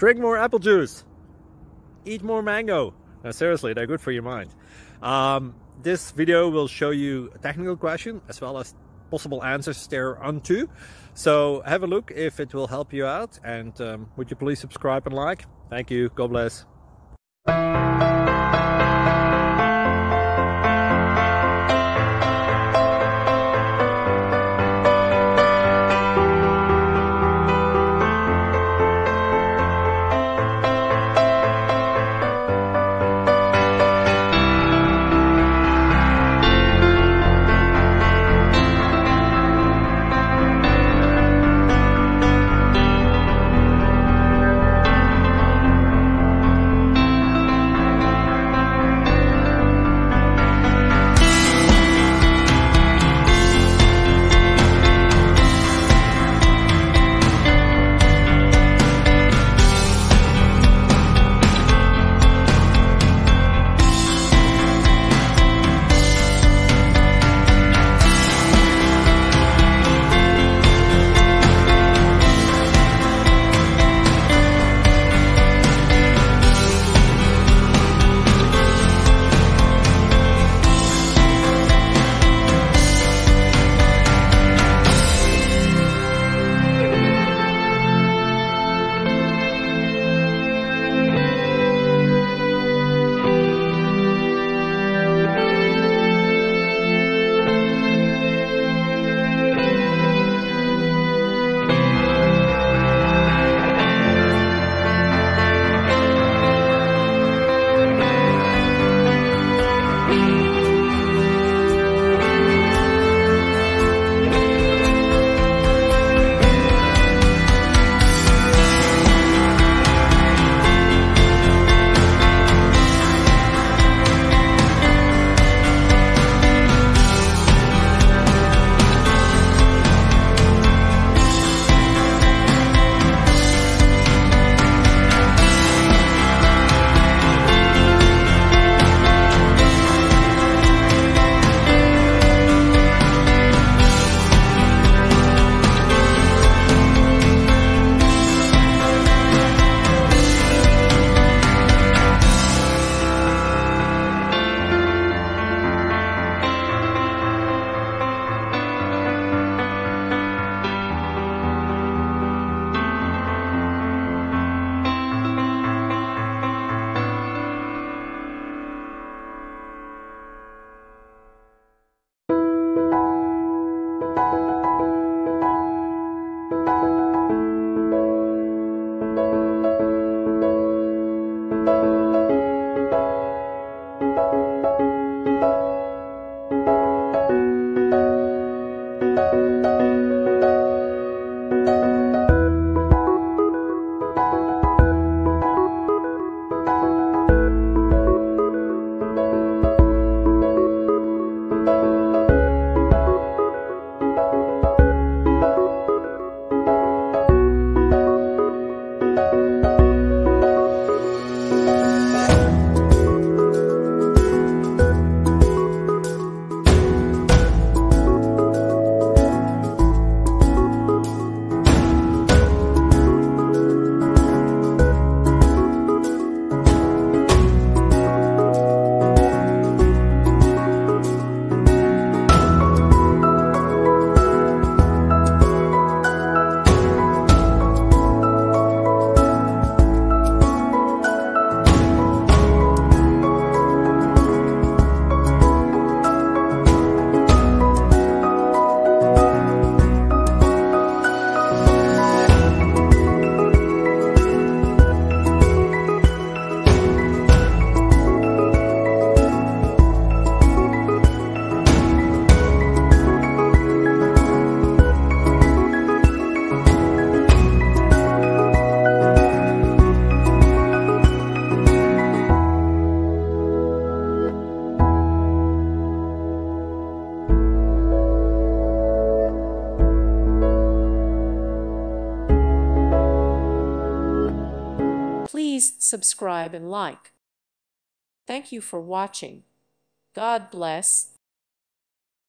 Drink more apple juice. Eat more mango. No, seriously, they're good for your mind. This video will show you a technical question as well as possible answers thereunto. So have a look if it will help you out, and would you please subscribe and like? Thank you. God bless. Please subscribe and like. Thank you for watching. God bless.